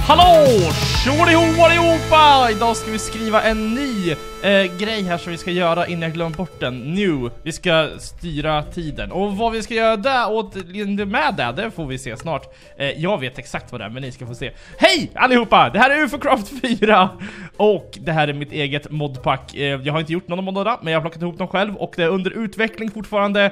Hallå! Tjoliho allihopa! Idag ska vi skriva en ny grej här som vi ska göra innan jag glömmer bort den. Nu, vi ska styra tiden. Och vad vi ska göra där med det får vi se snart. Jag vet exakt vad det är, men ni ska få se. Hej allihopa! Det här är UFOcraft 4 och det här är mitt eget modpack. Jag har inte gjort någon av moddarna, men jag har plockat ihop dem själv och det är under utveckling fortfarande.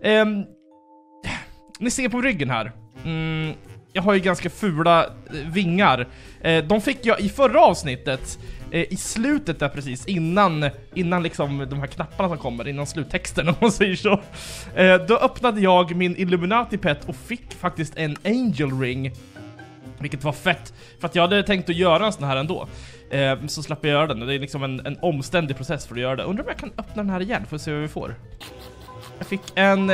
Ni ser på ryggen här. Jag har ju ganska fula vingar. De fick jag i förra avsnittet, i slutet där precis, innan liksom de här knapparna som kommer, innan sluttexten om man säger så. Då öppnade jag min Illuminati Pet och fick faktiskt en Angel Ring. Vilket var fett, för att jag hade tänkt att göra en sån här ändå. Så slapp jag göra den, det är liksom en omständig process för att göra det. Undrar om jag kan öppna den här igen för att se vad vi får. Jag fick en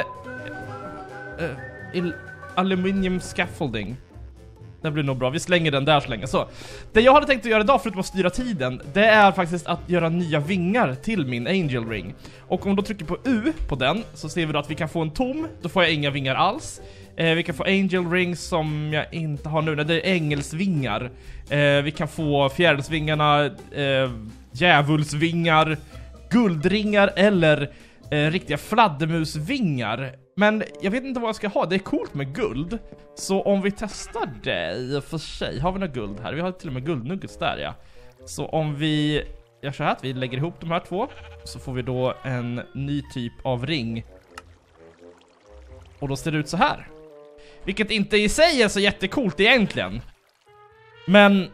aluminium scaffolding. Det blir nog bra, vi slänger den där så länge. Så, det jag hade tänkt att göra idag förutom att styra tiden, det är faktiskt att göra nya vingar till min Angel Ring. Och om du trycker på U på den så ser vi då att vi kan få en tom, då får jag inga vingar alls. Vi kan få Angel Rings som jag inte har nu, det är ängelsvingar. Vi kan få fjärilsvingarna, djävulsvingar, guldringar eller riktiga fladdermusvingar. Men jag vet inte vad jag ska ha, det är coolt med guld. Så om vi testar det i och för sig, har vi något guld här? Vi har till och med guldnuggets där, ja. Så om vi gör så här att vi lägger ihop de här två, så får vi då en ny typ av ring. Och då ser det ut så här. Vilket inte i sig är så jättecoolt egentligen. Men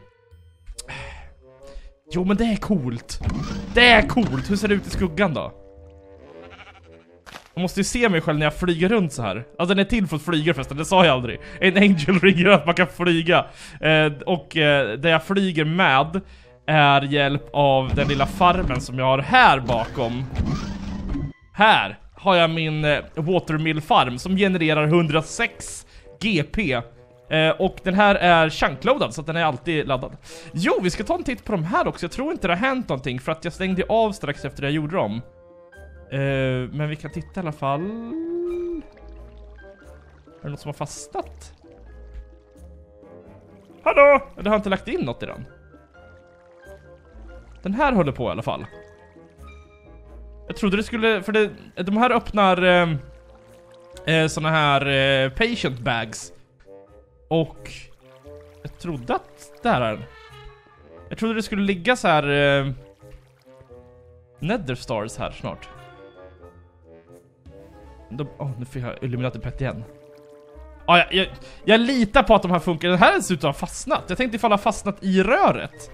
jo, men det är coolt. Det är coolt, hur ser det ut i skuggan då? Jag måste ju se mig själv när jag flyger runt så här. Alltså den är till för att flyga förresten, det sa jag aldrig. En Angel Ring gör att man kan flyga. Det jag flyger med är hjälp av den lilla farmen som jag har här bakom. Här har jag min Watermill farm som genererar 106 GP. Och den här är chunkloadad så att den är alltid laddad. Jo, vi ska ta en titt på de här också. Jag tror inte det har hänt någonting för att jag stängde av strax efter jag gjorde dem. Men vi kan titta i alla fall. Är det något som har fastnat? Hallå! Det har inte lagt in något i den. Den här håller på i alla fall. Jag trodde det skulle, för de här öppnar såna här patient bags. Och jag trodde att där är den. Jag trodde det skulle ligga så här Nether Stars här snart. Nu får jag Illuminati Pet igen. Jag litar på att de här funkar. Den här ser ut att ha fastnat. Jag tänkte ifall ha fastnat i röret.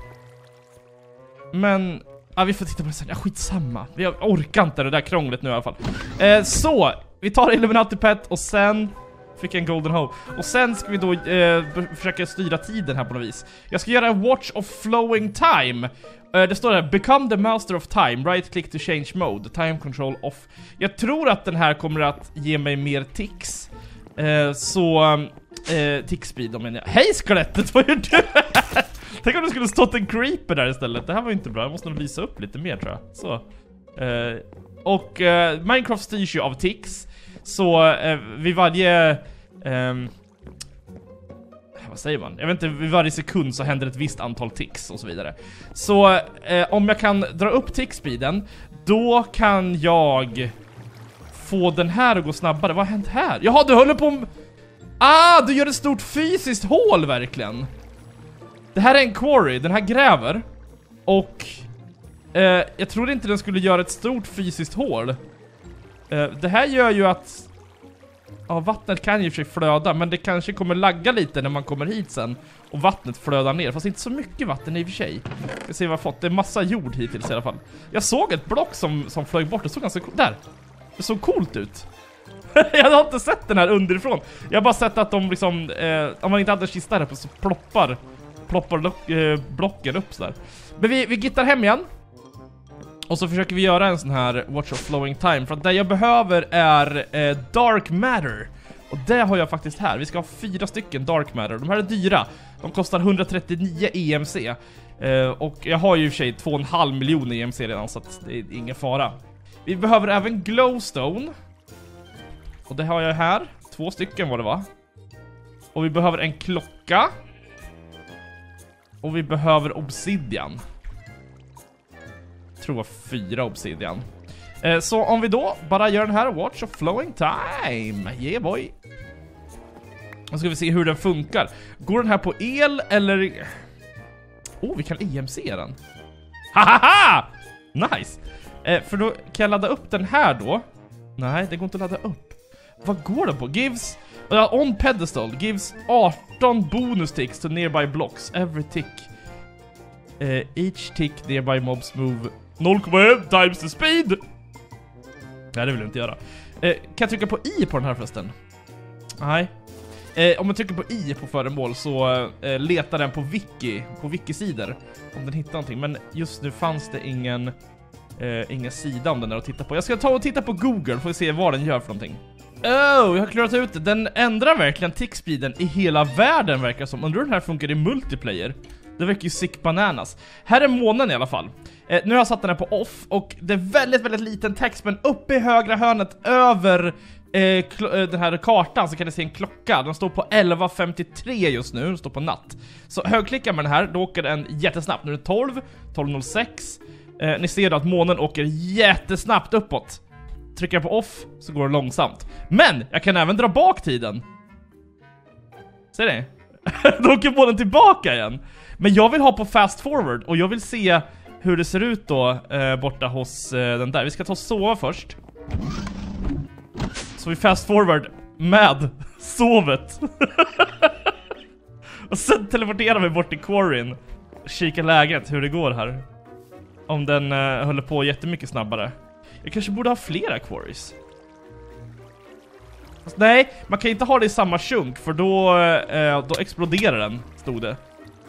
Men vi får titta på det sen. Skitsamma. Jag orkar inte det där krånglet nu i alla fall. Så, vi tar Illuminati Pet och sen fick jag en golden hoe. Och sen ska vi då försöka styra tiden här på något vis. Jag ska göra en watch of flowing time. Det står där, become the master of time, right click to change mode, time control off. Jag tror att den här kommer att ge mig mer ticks. Tick speed om jag. Hej skelettet, vad gör du? Tänk om det skulle stått en creeper där istället. Det här var inte bra, jag måste nog lysa upp lite mer tror jag. Så. Minecraft styrs ju av ticks. Så vid varje vad säger man? Jag vet inte, vid varje sekund så händer ett visst antal ticks och så vidare. Så om jag kan dra upp tickspeeden, då kan jag få den här att gå snabbare. Vad har hänt här? Jaha, du håller på du gör ett stort fysiskt hål verkligen. Det här är en quarry, den här gräver. Och jag trodde inte den skulle göra ett stort fysiskt hål. Det här gör ju att vattnet kan ju i och för sig flöda, men det kanske kommer lagga lite när man kommer hit sen och vattnet flödar ner, fast inte så mycket vatten i och för sig. Jag ser vad jag har fått, det är massa jord hittills i alla fall. Jag såg ett block som flög bort, det såg ganska där. Det såg coolt ut. Jag har inte sett den här underifrån. Jag har bara sett att de liksom om man inte hade en kista där på så ploppar blocken upp så där. Men vi gittar hem igen. Och så försöker vi göra en sån här Watch of Flowing Time. För att det jag behöver är Dark Matter. Och det har jag faktiskt här. Vi ska ha 4 stycken Dark Matter. De här är dyra. De kostar 139 EMC. Och jag har ju i och för sig 2,5 miljoner EMC redan, så att det är ingen fara. Vi behöver även Glowstone. Och det har jag här. 2 stycken var det, va? Och vi behöver en klocka. Och vi behöver obsidian. Jag tror det var 4 obsidian. Så om vi då bara gör den här Watch of Flowing Time. Yeah boy. Då ska vi se hur den funkar. Går den här på el eller... vi kan EMC den. Hahaha! Nice! För då kan jag ladda upp den här då. Nej, det går inte att ladda upp. Vad går den på? Gives... on pedestal. Gives 18 bonus ticks to nearby blocks. Every tick. Each tick nearby mobs move 0,1 times the speed. Nej, det vill jag inte göra. Kan jag trycka på I på den här förresten? Nej. Om man trycker på I på föremål så letar den på wiki-sidor om den hittar någonting. Men just nu fanns det ingen sida om den där att titta på. Jag ska ta och titta på Google för att se vad den gör för någonting. Jag har klarat ut det. Den ändrar verkligen tickspeeden i hela världen, verkar som. Undrar hur den här funkar i multiplayer. Det verkar ju sick bananas. Här är månen i alla fall. Nu har jag satt den här på off. Och det är väldigt, väldigt liten text. Men uppe i högra hörnet över den här kartan så kan ni se en klocka. Den står på 11:53 just nu. Den står på natt. Så högklickar man den här, då åker den jättesnabbt. Nu är det 12:06. Ni ser då att månen åker jättesnabbt uppåt. Trycker jag på off så går det långsamt. Men jag kan även dra bak tiden. Ser ni? Då åker månen tillbaka igen. Men jag vill ha på fast forward. Och jag vill se hur det ser ut då borta hos den där. Vi ska ta och sova först. Så vi fast forward med sovet. Och sen teleporterar vi bort till quarryn. Kika läget, hur det går här. Om den håller på jättemycket snabbare. Jag kanske borde ha flera quarries. Fast nej, man kan inte ha det i samma chunk. För då exploderar den, stod det.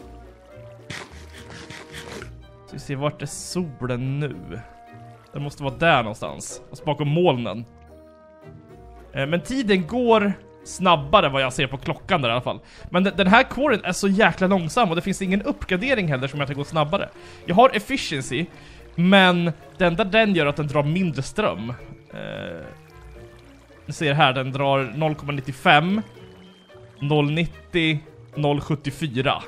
Så vi ser vart är solen nu. Den måste vara där någonstans. Och bakom molnen. Men tiden går snabbare vad jag ser på klockan där i alla fall. Men den här quarryn är så jäkla långsam. Och det finns ingen uppgradering heller som gör att det går snabbare. Jag har efficiency. Men den där den gör att den drar mindre ström. Ni ser här, den drar 0,95 0,90 0,74.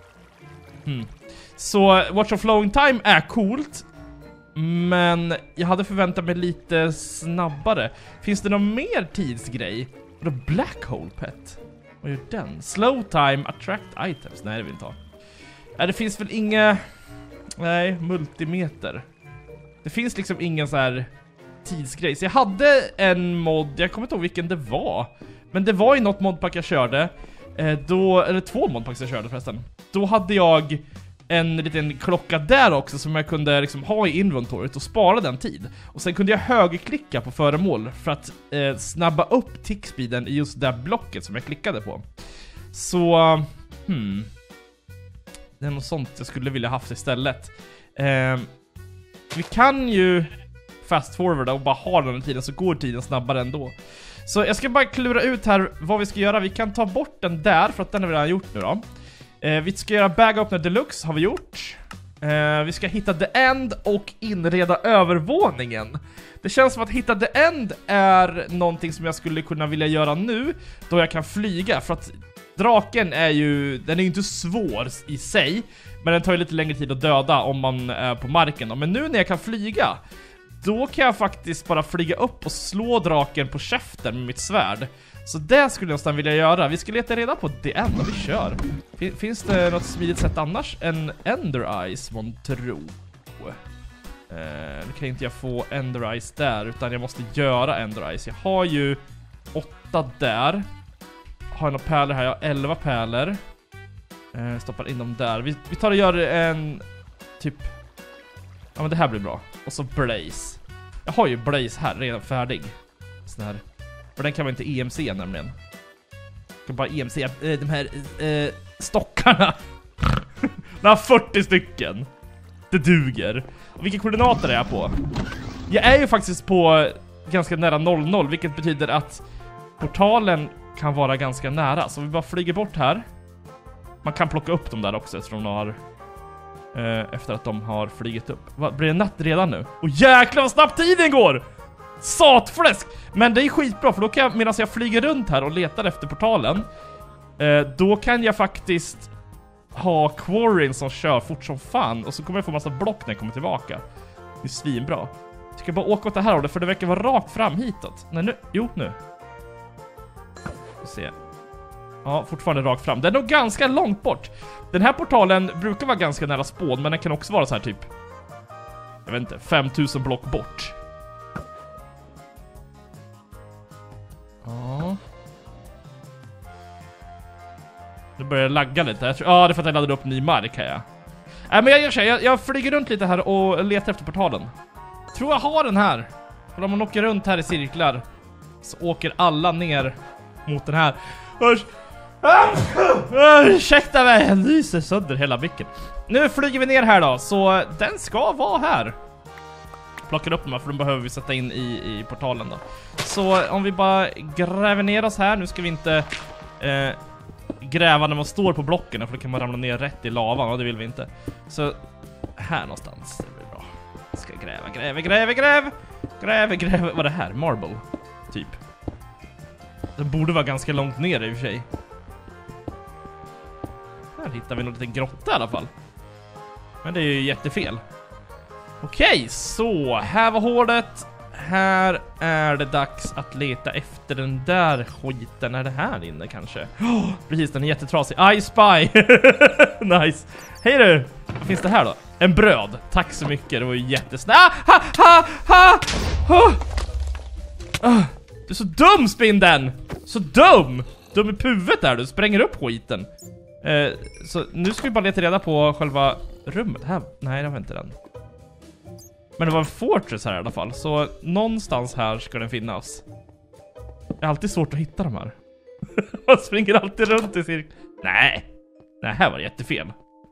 Så Watch of Flowing Time är coolt. Men jag hade förväntat mig lite snabbare. Finns det någon mer tidsgrej? Och då Black Hole Pet. Vad gör den? Slow Time, Attract Items. Nej, det vill inte ha. Det finns väl inga... Nej, multimeter. Det finns liksom ingen så här tidsgrej. Så jag hade en mod, jag kommer inte ihåg vilken det var. Men det var i något modpack jag körde. Eller 2 modpacks jag körde förresten. Då hade jag en liten klocka där också som jag kunde liksom ha i inventoriet och spara den tid. Och sen kunde jag högerklicka på föremål för att snabba upp tickspeeden i just det blocket som jag klickade på. Så, det är något sånt jag skulle vilja haft istället. Vi kan ju fast forwarda och bara ha den tiden så går tiden snabbare ändå. Så jag ska bara klura ut här vad vi ska göra. Vi kan ta bort den där för att den har vi redan gjort nu då. Vi ska göra Bag Opener Deluxe, har vi gjort. Vi ska hitta The End och inreda övervåningen. Det känns som att hitta The End är någonting som jag skulle kunna vilja göra nu, då jag kan flyga. För att draken är ju, den är ju inte svår i sig, men den tar ju lite längre tid att döda om man är på marken då. Men nu när jag kan flyga, då kan jag faktiskt bara flyga upp och slå draken på käften med mitt svärd. Så det skulle jag nästan vilja göra. Vi ska leta reda på det enda vi kör. Finns det något smidigt sätt annars än Ender Eyes, man tror? Nu kan inte jag få Ender Eyes där, utan jag måste göra Ender Eyes. Jag har ju 8 där. Har jag några pärlor här? Jag har 11 pärlor. Stoppar in dem där. Vi tar och gör en typ... Ja, men det här blir bra. Och så Blaze. Jag har ju Blaze här redan färdig. Sån här. För den kan man inte EMC nämligen. Jag kan bara EMC de här stockarna. Den har 40 stycken. Det duger. Och vilka koordinater är jag på? Jag är ju faktiskt på ganska nära 00, vilket betyder att portalen kan vara ganska nära. Så vi bara flyger bort här. Man kan plocka upp dem där också eftersom de har, efter att de har flygit upp. Blir det natt redan nu? Och jäklar vad snabbt tiden går! Satfläsk! Men det är skitbra, för då kan jag, medan jag flyger runt här och letar efter portalen, då kan jag faktiskt ha quarryn som kör fort som fan. Och så kommer jag få massa block när jag kommer tillbaka. Det är svinbra. Jag ska bara åka åt det här hållet, för det verkar vara rakt fram hitåt. Nej, nu. Jo, nu. Vi ser. Ja, fortfarande rakt fram. Den är nog ganska långt bort. Den här portalen brukar vara ganska nära spån, men den kan också vara så här typ, jag vet inte, 5000 block bort. Ja. Nu börjar jag lagga lite. Ja, det är för att jag laddade upp ny mark här. Nej, men jag gör så här. Jag flyger runt lite här och letar efter portalen. Jag tror jag har den här. För om man åker runt här i cirklar så åker alla ner mot den här. Ursäkta mig, jag lyser sönder hela micken. Nu flyger vi ner här då, så den ska vara här. Plockar upp den, för den behöver vi sätta in i portalen då. Så om vi bara gräver ner oss här. Nu ska vi inte gräva när man står på blocken, för då kan man ramla ner rätt i lavan, och det vill vi inte. Så här någonstans, det blir bra. Jag ska gräva. Vad är det här? Marble, typ. Den borde vara ganska långt ner i och för sig. Här hittar vi någon liten grotta i alla fall. Men det är ju jättefel. Okej, så här var hålet. Här är det dags att leta efter den där skiten. Är det här inne kanske? Precis, den är jättetrasig. I spy! Nice. Hej du! Vad finns det här då? En bröd. Tack så mycket, det var ju jättesnabbt. Du är så dum, spindeln! Så dum! Dum i huvudet där, du spränger upp skiten. Så nu ska vi bara leta reda på själva rummet. Här, nej, det var inte den. Men det var en fortress här i alla fall. Så någonstans här ska den finnas. Det är alltid svårt att hitta de här. Man springer alltid runt i cirkel. Nej, här var det jättefel.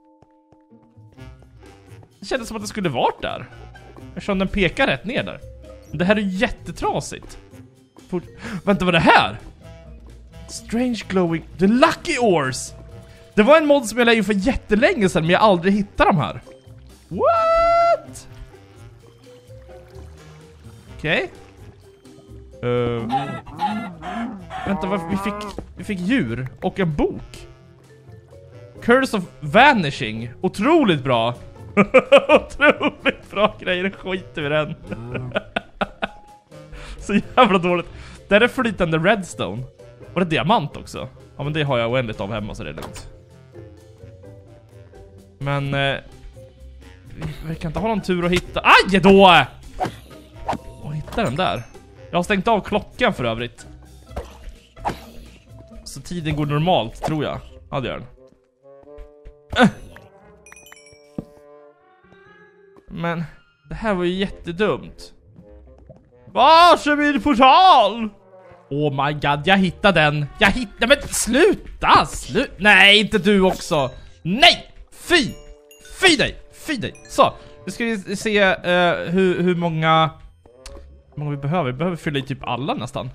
Det kändes som att det skulle varit där. Eftersom den pekar rätt ner där. Det här är jättetrasigt. Vänta, vad är det här? Strange glowing... The Lucky Ores! Det var en mod som jag lade in för jättelänge sedan, men jag aldrig hittade de här. What? Okej. Vänta, vi fick djur och en bok. Curse of Vanishing. Otroligt bra. Otroligt bra grejer. Skiter vi den. Så jävla dåligt. Det är flytande redstone. Och det är diamant också. Ja, men det har jag oändligt av hemma, så det är lugnt. Men vi kan inte ha någon tur att hitta. Aj då! Och hitta den där. Jag har stängt av klockan för övrigt. Så tiden går normalt, tror jag. Ja, det gör den. Men det här var ju jättedumt. Varsågod portal! Oh my god, jag hittade den. Men sluta! Nej, inte du också. Nej! Fy dig! Så, nu ska vi se hur många vi behöver. Vi behöver fylla i typ alla nästan.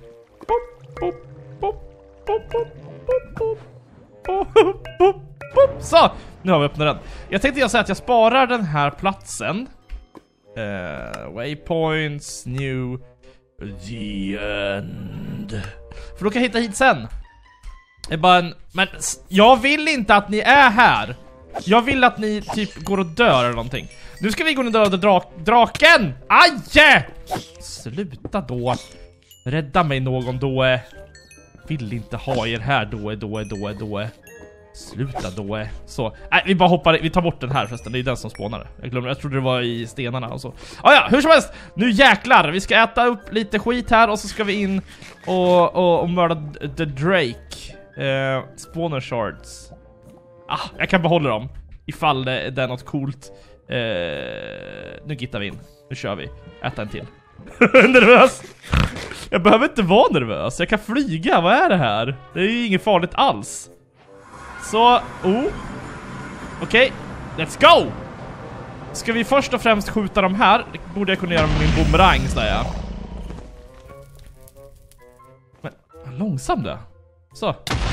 Så, nu har vi öppnat den. Jag tänkte säga att jag sparar den här platsen. Waypoints, new, the end. För då kan jag hitta hit sen. Det är bara men jag vill inte att ni är här. Jag vill att ni typ går och dör eller någonting. Nu ska vi gå och döda draken. Aj! Sluta då. Rädda mig någon då. Vill inte ha er här då. Sluta då. Så, nej, vi bara hoppar. Vi tar bort den här förresten. Det är den som spånade. Jag trodde det var i stenarna och så. Ja, hur som helst. Nu jäklar. Vi ska äta upp lite skit här. Och så ska vi in och mörda The Drake. Spawner shards. Jag kan behålla dem. Ifall det är något coolt. Nu gittar vi in. Nu kör vi. Äta en till. Nervös. Jag behöver inte vara nervös. Jag kan flyga. Vad är det här? Det är ju inget farligt alls. Så, okej, let's go! Ska vi först och främst skjuta dem här? Det borde jag kunna göra med min boomerang, säger jag. Men, långsam det. Så.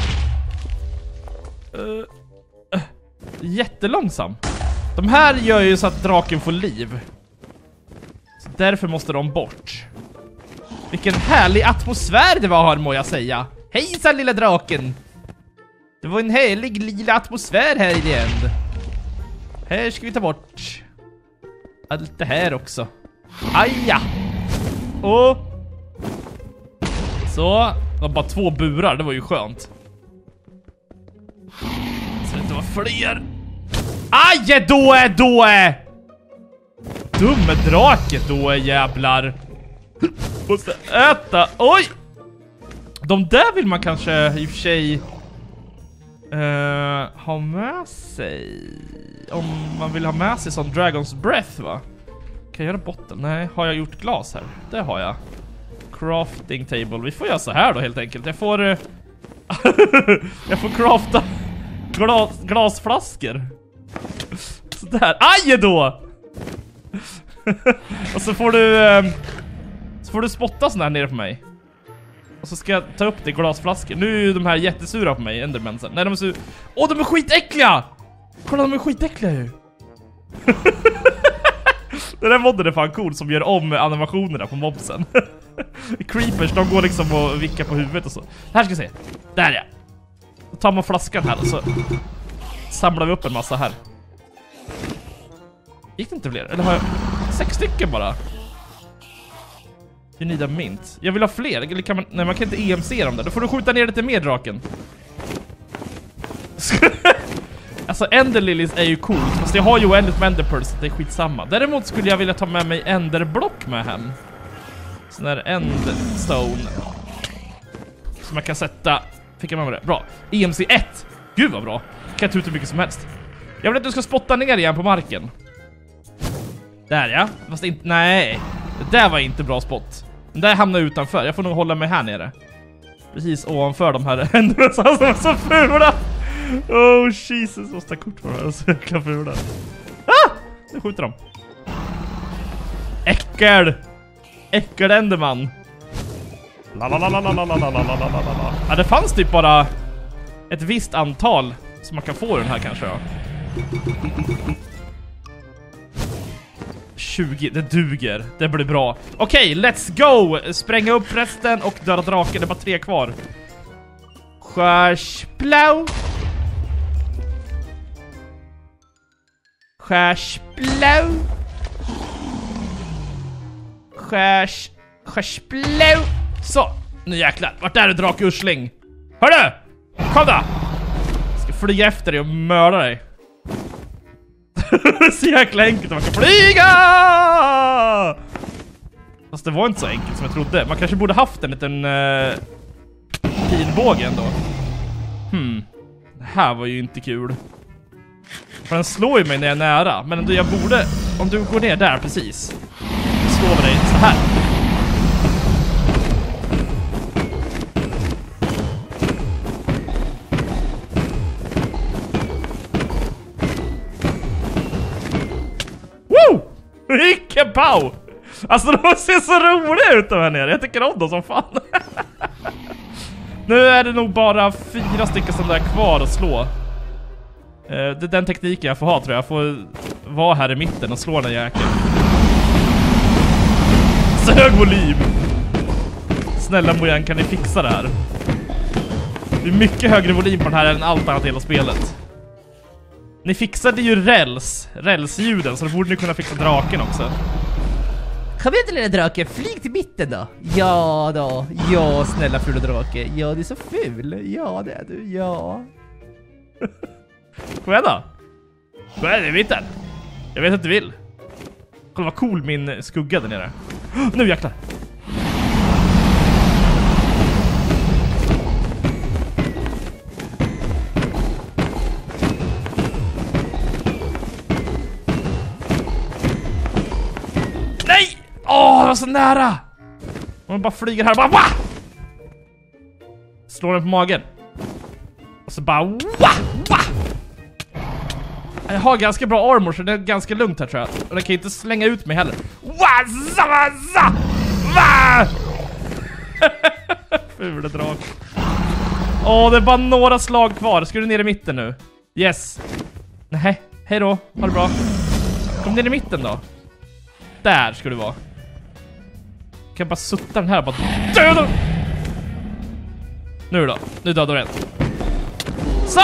Jättelångsam. De här gör ju så att draken får liv. Så därför måste de bort. Vilken härlig atmosfär det var här, må jag säga. Hejsan, lilla draken! Det var en härlig lila atmosfär här i the end. Här ska vi ta bort allt det här också. Aja! Och så, det var bara 2 burar, det var ju skönt. Så det inte var fler. Aj, då är! Dumme drake då är jävlar. Måste äta. Oj! De där vill man kanske i och för sig ha med sig. Om man vill ha med sig som Dragon's Breath, va? Kan jag göra botten? Nej, har jag gjort glas här? Det har jag. Crafting table. Vi får göra så här då helt enkelt. Jag får jag får crafta glasflaskor. Sådär. Aj då! Och så får du spotta sån här nere på mig. Och så ska jag ta upp det i glasflaskor. Nu är ju de här jättesura på mig, endermensen. Nej, de är sur. Åh, de är skitäckliga! Kolla, de är skitäckliga ju. Den där modden är fan cool som gör om animationerna på mobsen. Creepers, de går liksom och vickar på huvudet och så. Här ska vi se. Där ja. Då tar man flaskan här och så samlar vi upp en massa här. Gick det inte fler? Eller har jag 6 stycken bara? You need a mint. Jag vill ha fler. Eller kan man... Nej, man kan inte EMC dem där. Då får du skjuta ner lite mer draken. Alltså Enderlilies är ju coolt. Fast jag har ju oändligt med enderpearls, så det är skitsamma. Däremot skulle jag vilja ta med mig enderblock med hem. Sån där endstone som man kan sätta. Fick jag med det? Bra. EMC 1. Gud vad bra. Kan ta ut hur mycket som helst. Jag vill att du ska spotta ner igen på marken. Där ja. Fast inte... Nej. Det där var inte bra spot. Den där hamnar utanför. Jag får nog hålla mig här nere. Precis ovanför de här händerna som är så fula. Oh Jesus. Måste ta kort för det här. Så jäkla fula. Ah! Nu skjuter de. Äckel. Äckel enderman. Ja, det fanns typ bara ett visst antal som man kan få den här kanske. Ja. 20, det duger. Det blir bra. Okej, let's go! Spränga upp resten och döda draken. Det är bara 3 kvar. Skärsplau. Skärsplau. Skärsplau. Så, nu jäklar. Vart är du, drakursling? Hörru! Kom då! Jag ska flyga efter dig och mörda dig. Det är så jäkla enkelt att man kan flyga! Fast det var inte så enkelt som jag trodde. Man kanske borde haft en liten pilbåge ändå. Det här var ju inte kul. För den slår ju mig när jag är nära. Men ändå jag borde... Om du går ner där precis, slår vi dig så här. Vilken pow! Alltså de ser så roliga ut de här nere. Jag tycker om dem som fan. Nu är det nog bara 4 stycken som är kvar att slå. Det är den tekniken jag får ha, tror jag. Jag får vara här i mitten och slå den jäkeln. Så hög volym. Snälla Mojang, kan ni fixa det här? Det är mycket högre volym på den här än allt annat i hela spelet. Ni fixade ju rälsljuden, så då borde ni kunna fixa draken också. Kom igen lilla drake, flyg till mitten då. Ja då, ja snälla fula drake. Ja, du är så ful. Ja det är du, ja. Kom igen då. Kom igen i mitten. Jag vet att du vill. Kolla vad cool min skugga där nere. Nu jäklar. Nej! Åh, det var så nära! Man bara flyger här och bara... Wah! Slår den på magen. Och så bara... Wah! Wah! Jag har ganska bra armor, så det är ganska lugnt här tror jag. Och den kan inte slänga ut mig heller. Wah! Za! Za! Wah! Fula drag. Åh, det är bara några slag kvar. Ska du ner i mitten nu? Yes. Nej, hej då. Ha det bra. Kom ner i mitten då. Där ska du vara. Jag kan bara sutta den här och bara döda. Nu då. Nu dödar du en. Så!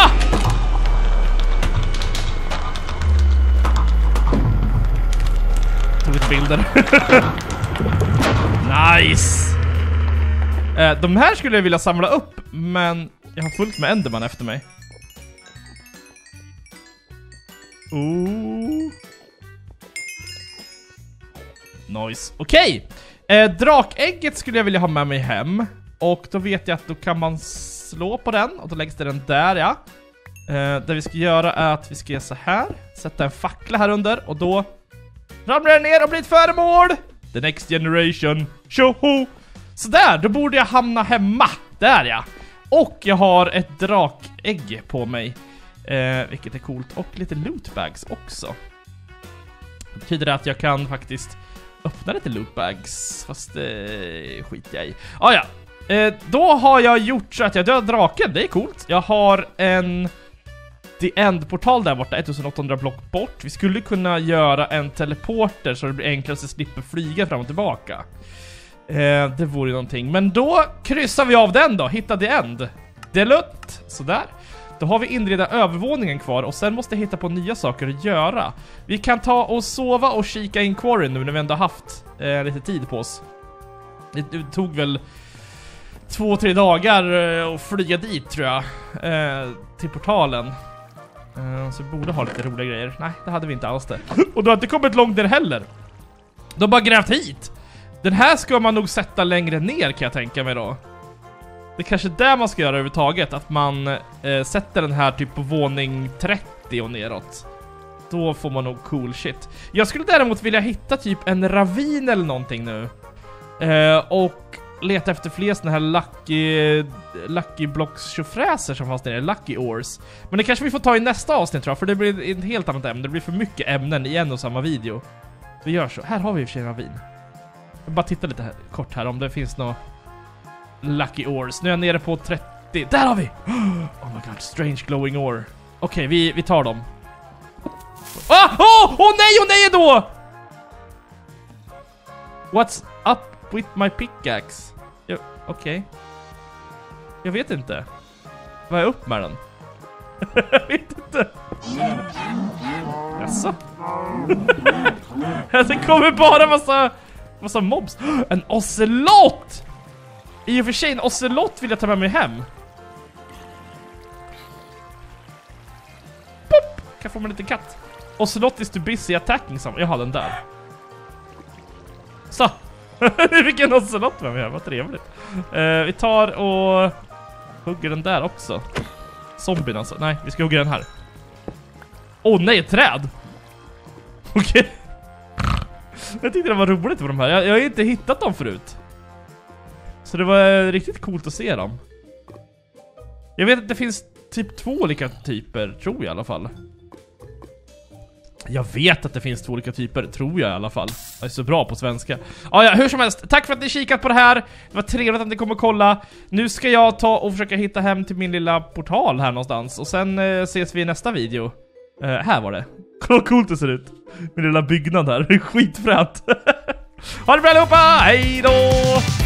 Tog lite bilder. Nice! De här skulle jag vilja samla upp, men jag har fullt med Enderman efter mig. Nice. Okej. Drakägget skulle jag vilja ha med mig hem. Och då vet jag att då kan man slå på den. Och då läggs det den där, ja. Det vi ska göra är att vi ska göra så här. Sätta en fackla här under. Och då ramlar den ner och blir ett föremål. The next generation. Tjoho! Så där, då borde jag hamna hemma. Där, ja. Och jag har ett drakägg på mig. Vilket är coolt. Och lite lootbags också. Det betyder att jag kan faktiskt öppna lite lootbags. Fast det skiter jag i. Ja. Då har jag gjort så att jag dödar draken. Det är coolt. Jag har en The End-portal där borta, 1800 block bort. Vi skulle kunna göra en teleporter så det blir enklare att slippa flyga fram och tillbaka. Det vore ju någonting. Men då kryssar vi av den då. Hitta The End. Det är lött. Sådär. Då har vi inreda övervåningen kvar. Och sen måste jag hitta på nya saker att göra. Vi kan ta och sova och kika in Quarry nu när vi ändå haft lite tid på oss. Det tog väl 2-3 dagar att flyga dit tror jag. Till portalen. Så vi borde ha lite roliga grejer. Nej, det hade vi inte alls det. Och då har inte kommit långt där heller. De har bara grävt hit. Den här ska man nog sätta längre ner kan jag tänka mig då. Det är kanske där man ska göra överhuvudtaget. Att man sätter den här typ på våning 30 och neråt. Då får man nog cool shit. Jag skulle däremot vilja hitta typ en ravin eller någonting nu. Och leta efter fler såna här lucky blocks tjofräser som fanns nere, lucky ores. Men det kanske vi får ta i nästa avsnitt tror jag, för det blir ett helt annat ämne. Det blir för mycket ämnen i en och samma video. Vi gör så. Här har vi i och för sig en ravin. Jag bara titta lite här, kort här om det finns några lucky ores. Nu är jag nere på 30. Där har vi! Oh my god, strange glowing ore. Okej, vi tar dem. Åh nej då! What's up with my pickaxe? Okej. Jag vet inte. Vad är upp med den? Jag vet inte. Jaså? Det kommer bara massa mobs. En ocelot! I och för sig, en ocelot vill jag ta med mig hem. Pop! Kan jag få mig en liten katt? Ocelot is too busy attacking some. Jag har den där. Så. Nu fick en ocelot med mig här, vad trevligt. Vi tar och hugger den där också. Zombien alltså. Nej, vi ska hugga den här. Nej, ett träd. Okej. Jag tyckte det var roligt med de här. Jag har inte hittat dem förut. Så det var riktigt coolt att se dem. Jag vet att det finns typ 2 olika typer, tror jag i alla fall. Jag vet att det finns 2 olika typer, tror jag i alla fall. Jag är så bra på svenska. Ja, hur som helst, tack för att ni kikat på det här. Det var trevligt att ni kom och kolla. Nu ska jag ta och försöka hitta hem till min lilla portal här någonstans. Och sen ses vi i nästa video. Här var det. Kolla vad coolt det ser ut. Min lilla byggnad här, skitfränt. Ha det bra allihopa, hej då!